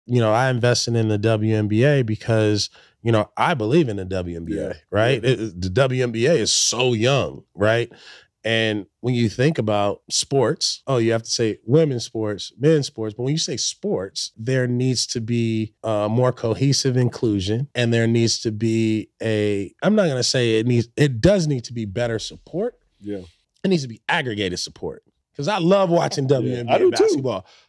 I invested in the WNBA because, I believe in the WNBA, right? The WNBA is so young, right? And when you think about sports, you have to say women's sports, men's sports. But when you say sports, there needs to be more cohesive inclusion, and there needs to be I'm not going to say it does need to be better support. Yeah. It needs to be aggregated support. Because I love watching WNBA basketball.